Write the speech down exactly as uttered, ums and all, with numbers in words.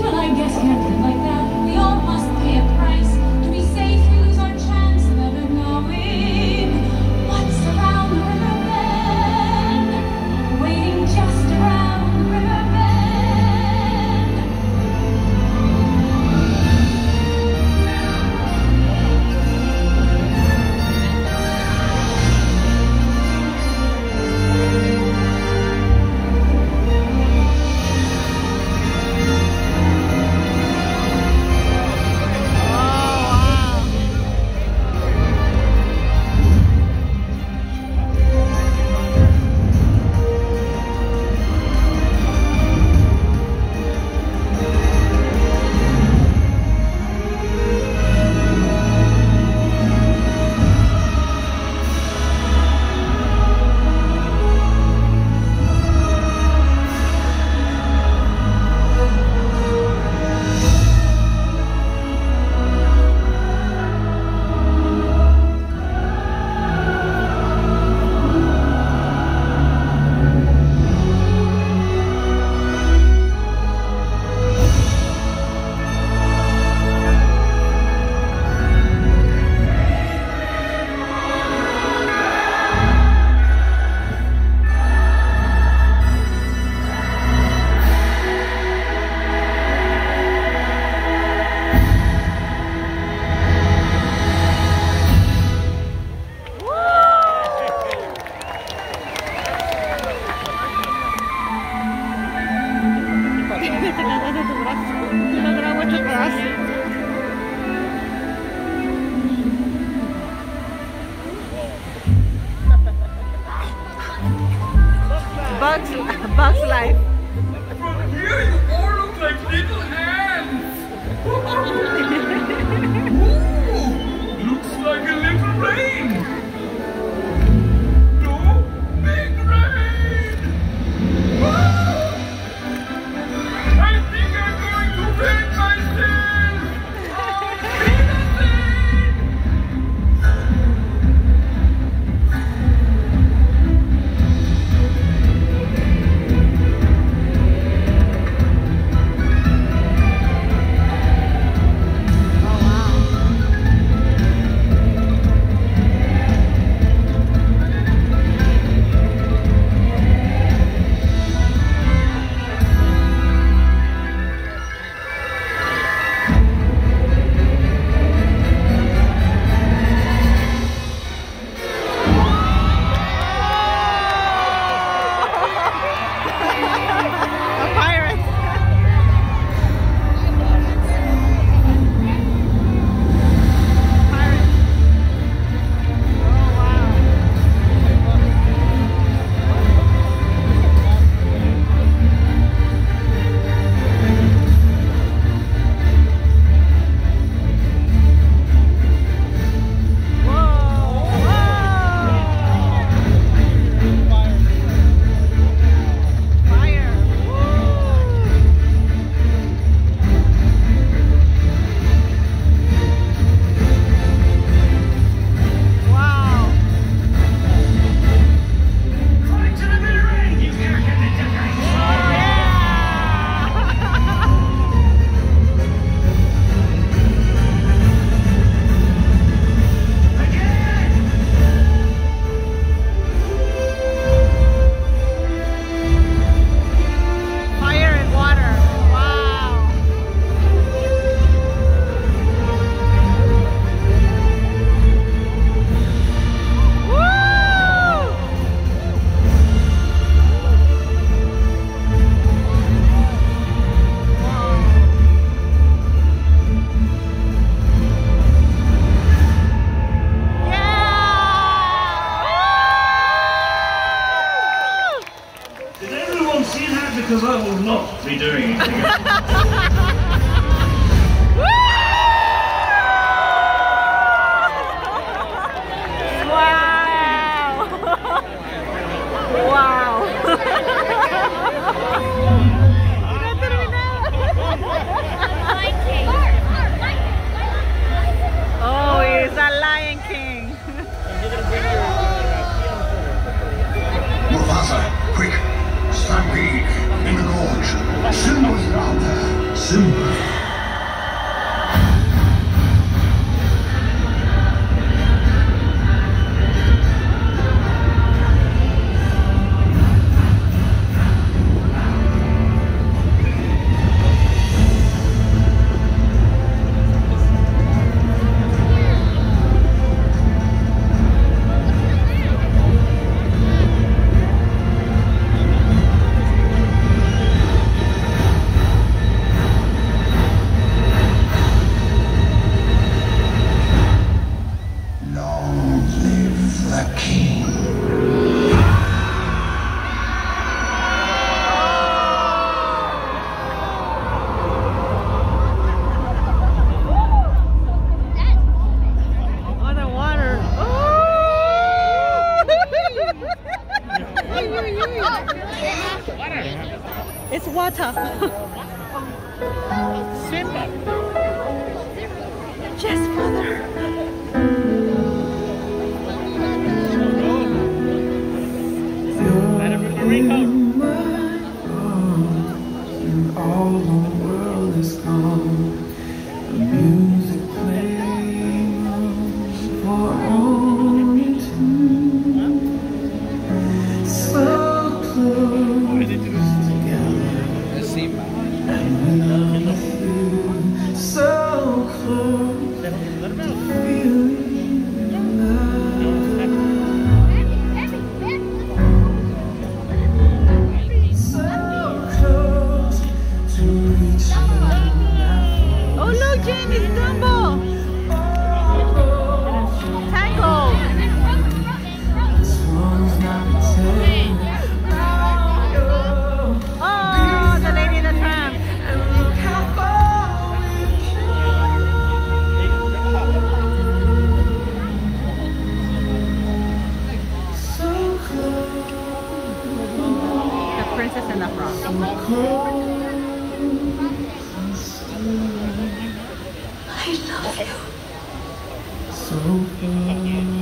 Well, I guess you have to live like that. We all must pay a price. To be safe, we lose our chance of ever knowing what's around the river bend, waiting just around the river bend. Bugs, Bugs Life. From here, you all look like little ants. Ooh, looks like a little rain. No, big rain. Ah! I think I'm going to paint myself. Oh, because I will not be doing it again. Oh, he's a Lion King. Mufasa, quick! Stampede in the gorge. Simba's down there. Simba. It's water. Simba. Yes, father. Let everybody come. And all the world is gone. The music playing for only two. So close together. And when I'm with you, so close to feeling love. So close to reaching out. Oh look, Jane, it's Dumbo. Tango. This one's not telling about you. Oh, the Lady and the Tramp. And look how far we've come. So close, The Princess and the Frog. so close. I love you. So far.